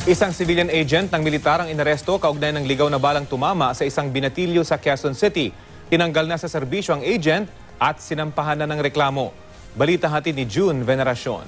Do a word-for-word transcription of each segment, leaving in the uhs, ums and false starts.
Isang civilian agent ng militar ang inaresto kaugnay ng ligaw na balang tumama sa isang binatilyo sa Quezon City. Tinanggal na sa serbisyo ang agent at sinampahan na ng reklamo. Balita hatid ni June Veneracion.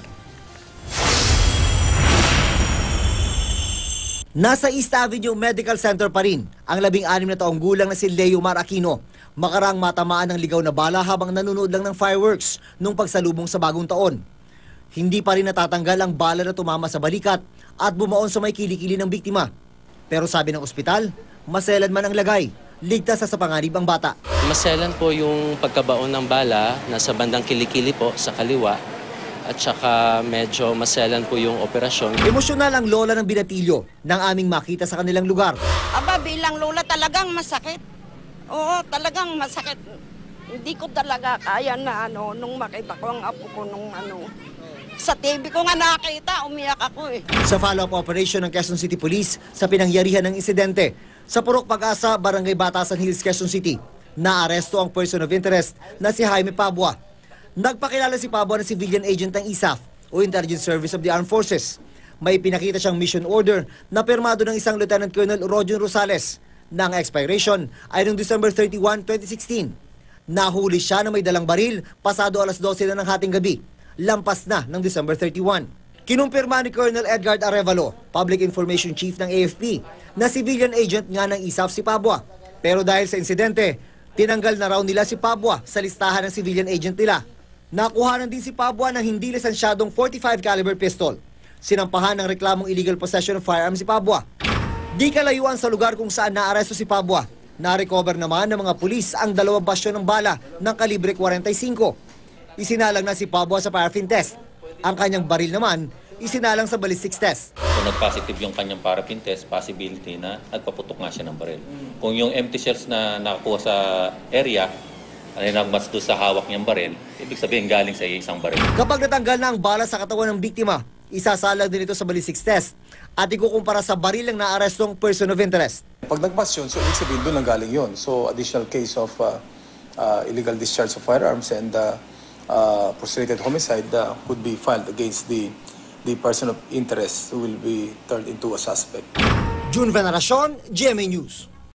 Nasa East Avenue Medical Center pa rin ang labing-anim na taong gulang na si Leo Mar Aquino. Makarang matamaan ng ligaw na bala habang nanonood lang ng fireworks nung pagsalubong sa bagong taon. Hindi pa rin natatanggal ang bala na tumama sa balikat at bumaon sa may kilikili ng biktima. Pero sabi ng ospital, maselan man ang lagay, ligtas sa panganib ang bata. Maselan po yung pagkabaon ng bala, nasa bandang kilikili po sa kaliwa, at saka medyo maselan po yung operasyon. Emosyonal ang lola ng binatilyo nang aming makita sa kanilang lugar. Aba, bilang lola talagang masakit. Oo, talagang masakit. Hindi ko talaga kaya na ano, nung makita ko ang apo ko nung ano. Sa T V ko nga nakita, umiyak ako eh. Sa follow-up operation ng Quezon City Police sa pinangyarihan ng insidente, sa Purok Pag-asa, Barangay Batasan Hills, Quezon City, naaresto ang person of interest na si Jaime Pabua. Nagpakilala si Pabua na civilian agent ng I S A F o Intelligence Service of the Armed Forces. May pinakita siyang mission order na pirmado ng isang Lieutenant Colonel Roger Rosales na ang expiration ay noong December thirty-first, twenty sixteen. Nahuli siya na may dalang baril pasado alas dose na ng hating gabi. Lampas na ng December thirty-first. Kinumpirma ni Colonel Edgar Arevalo, Public Information Chief ng A F P, na civilian agent nga ng I S A F si Pabua. Pero dahil sa insidente, tinanggal na raw nila si Pabua sa listahan ng civilian agent nila. Nakuhanan din si Pabua ng hindi lisensyadong forty-five caliber pistol. Sinampahan ng reklamong illegal possession of firearms si Pabua. Di kalayuan sa lugar kung saan naaresto si Pabua. Na-recover naman ng mga pulis ang dalawang basyon ng bala ng kalibre forty-five. Isinalang na si Pabua sa paraffin test. Ang kanyang baril naman, isinalang sa ballistics test. Kung nag-positive yung kanyang paraffin test, possibility na nagpaputok nga siya ng baril. Kung yung empty shells na nakakuha sa area, ay nagmatch doon sa hawak niyang baril, ibig sabihin galing sa isang baril. Kapag natanggal na ang bala sa katawan ng biktima, isasalang din ito sa ballistics test at ikukumpara sa baril ng naarestong person of interest. Pag nag-match yun, so ibig sabihin doon ang galing yun. So additional case of uh, uh, illegal discharge of firearms and uh, Uh, prostrated homicide uh, could be filed against the the person of interest who will be turned into a suspect. June Veneracion, G M A News.